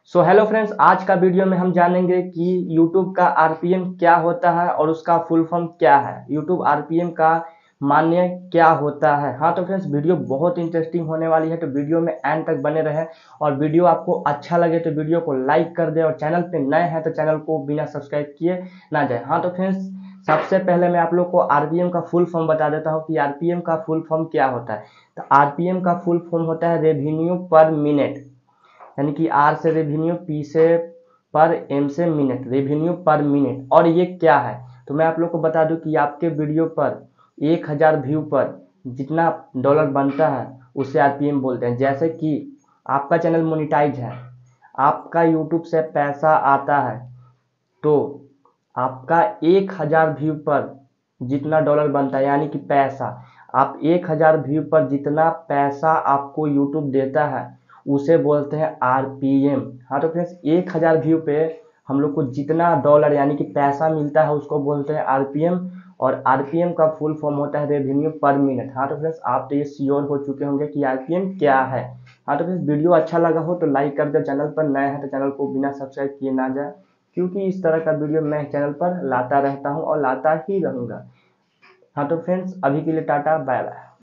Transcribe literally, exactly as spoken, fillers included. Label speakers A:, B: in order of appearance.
A: So hello friends, आज का video में हम जानेंगे कि यूट्यूब का आरपीएम क्या होता है और उसका फुल फॉर्म क्या है। यूट्यूब आरपीएम का मान्य क्या होता है। हाँ तो फ्रेंड्स, वीडियो बहुत इंटरेस्टिंग होने वाली है, तो वीडियो में एंड तक बने रहें। और वीडियो आपको अच्छा लगे तो वीडियो को लाइक कर दें, और चैनल पे नए हैं तो चैनल को बिना सब्सक्राइब किए ना जाए। हाँ तो फ्रेंड्स, सबसे पहले मैं आप लोग को आरपीएम का फुल फॉर्म बता देता हूँ कि आरपीएम का फुल फॉर्म क्या होता है। तो आरपीएम का फुल फॉर्म होता है रेवेन्यू पर मिनट, यानी कि आर से रेवेन्यू, पी से पर, एम से मिनट, रेवेन्यू पर मिनट। और ये क्या है तो मैं आप लोग को बता दूं कि आपके वीडियो पर एक हज़ार व्यू पर जितना डॉलर बनता है उसे आरपीएम बोलते हैं। जैसे कि आपका चैनल मोनिटाइज है, आपका यूट्यूब से पैसा आता है, तो आपका एक हज़ार व्यू पर जितना डॉलर बनता है, यानी कि पैसा, आप एक हज़ार व्यू पर जितना पैसा आपको यूट्यूब देता है उसे बोलते हैं आरपीएम। हाँ तो फ्रेंड्स, एक हज़ार व्यू पे हम लोग को जितना डॉलर यानी कि पैसा मिलता है उसको बोलते हैं आरपीएम। और आरपीएम का फुल फॉर्म होता है रेवेन्यू पर मिनट। हाँ तो फ्रेंड्स, आप तो ये श्योर हो चुके होंगे कि आरपीएम क्या है। हाँ तो फ्रेंड्स, वीडियो अच्छा लगा हो तो लाइक कर दो, चैनल पर नए हैं तो चैनल को बिना सब्सक्राइब किए ना जाए, क्योंकि इस तरह का वीडियो मैं चैनल पर लाता रहता हूँ और लाता ही रहूँगा। हाँ तो फ्रेंड्स, अभी के लिए टाटा बाय बाय।